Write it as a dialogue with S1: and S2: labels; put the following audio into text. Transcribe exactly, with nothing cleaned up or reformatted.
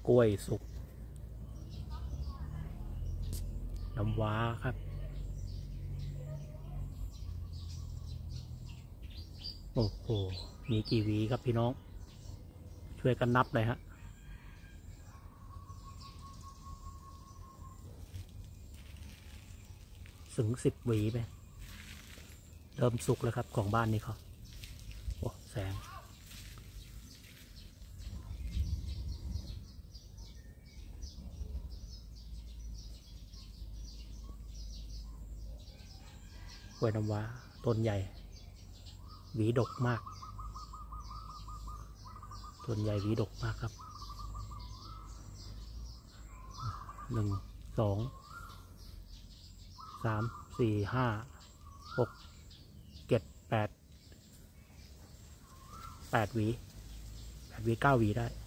S1: กล้วยสุกน้ำว้าครับโอ้โหมีกี่หวีครับพี่น้องช่วยกันนับเลยฮะถึงสิบหวีไปเริ่มสุกแล้วครับของบ้านนี้เขาโอ้แสงกล้วยน้ำว้าต้นใหญ่หวีดกมากต้นใหญ่หวีดกมากครับหนึ่งสองสามสี่ห้าหกเจ็ดแปดแปดหวีแปดหวีเก้าหวีได้